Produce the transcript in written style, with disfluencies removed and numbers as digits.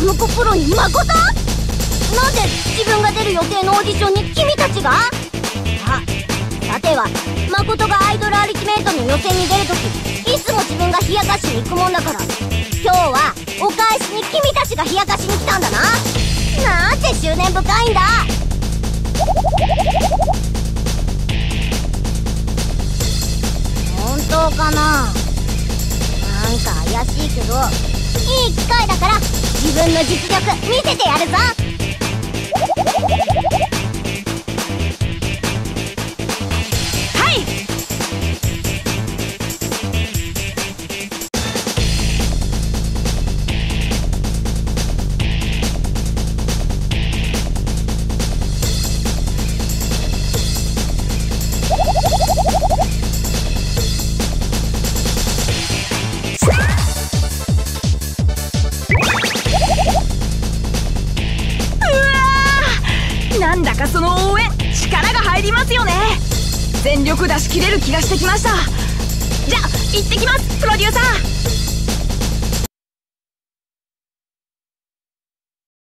ムコプロに誠？なんで自分が出る予定のオーディションに君たちが？さては誠がアイドルアルティメイトの予選に出るときいつも自分が冷やかしに行くもんだから、今日はお返しに君たちが冷やかしに来たんだな。なんて執念深いんだ。本当かな？なんか怪しいけど、いい機会だから自分の実力見せてやるぞ。 なんだかその応援力が入りますよね。全力出し切れる気がしてきました。じゃあ行ってきます、プロデューサー。